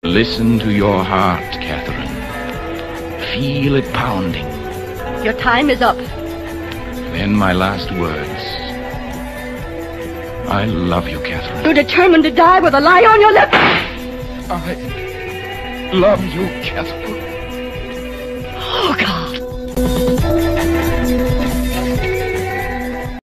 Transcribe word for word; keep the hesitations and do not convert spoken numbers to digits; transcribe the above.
Listen to your heart, Catherine. Feel it pounding. Your time is up. Then my last words. I love you, Catherine. You're determined to die with a lie on your lips. I love you, Catherine.